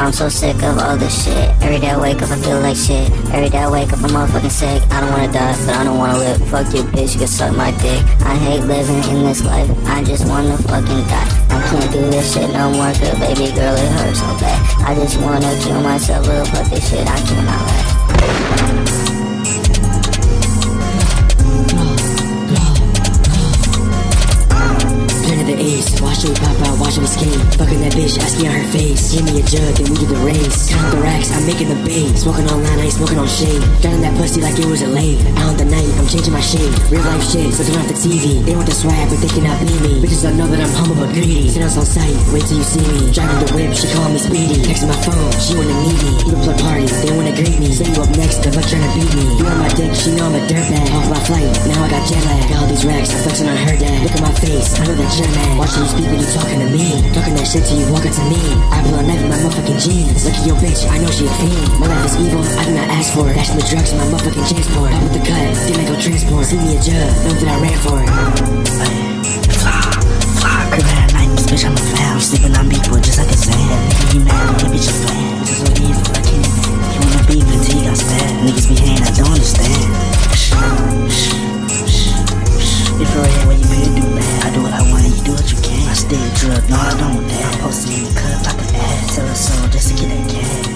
I'm so sick of all this shit. Every day I wake up I feel like shit. Every day I wake up I'm motherfucking sick. I don't wanna die, but I don't wanna live. Fuck you bitch, you can suck my dick. I hate living in this life, I just wanna fucking die. I can't do this shit no more, cause baby girl it hurts so bad. I just wanna kill myself, little fuck this shit, I cannot laugh. Watch me pop out, watch me skate. Fucking that bitch, asking on her face. Give me a jug and we do the race. Count the racks, I'm making the base. Smoking all night, I ain't smoking on shade. Gunning that pussy like it was a late. Out the night, I'm changing my shape. Real life shit, so turn off the TV. They want the swag, but they cannot be me. Bitches don't know that I'm humble but greedy. Sit us on sight, wait till you see me. Driving the whip, she call me speedy. Texting my phone, she wanna meet me. Even plug party, they wanna greet me. Say you up next, the fuck trying to beat me. You on my dick, she know I'm a dirtbag. Off my flight, now I got jet lag. Got all these racks, I'm flexing on her dad. Look at my face, I know that you're mad. Watching you speak when you talking to me. Talking that shit till you walk up to me. I blow a knife in my motherfucking jeans. Look at your bitch, I know she a fiend. My life is evil, I do not ask for it. Dashing the drugs in my motherfucking transport. Up with the cut, then I go transport. See me a jug, know that I ran for it. Fly, girl at night, bitch I'm a fan. You sleeping on people just like a sand. Nigga you mad, that bitch a fan. Bitches so evil, I can't even. You wanna beef until you got stabbed. Niggas be hating, I don't understand. If you're here when you pay to do bad, I do what I want and you do what you can. I stay drug, no I don't dare. I'm posting in the club like an ad. Sell a soul just to get that cash.